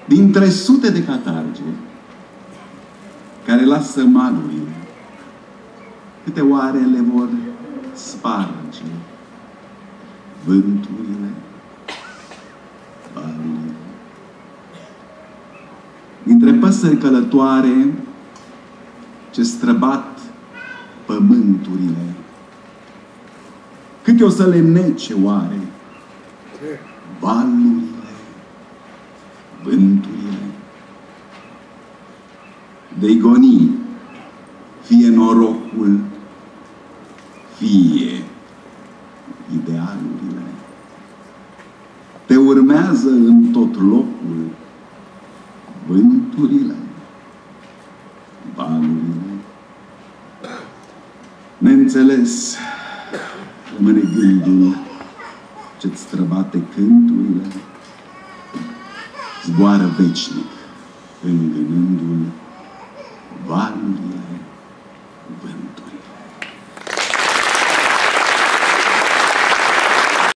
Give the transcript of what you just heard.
dintre sute de catarge care lasă malurile, câte oare le vor sparge vânturile, valurile. Dintre păsări călătoare ce străbat pământurile, câte o să le nece oare valurile, vânturile. De-i goni fie norocul, fie idealurile. Te urmează în tot locul vânturile, valurile. Neînțeles rămâne gândul ce-ți străbate cânturile, zboară veșnic îngânându-l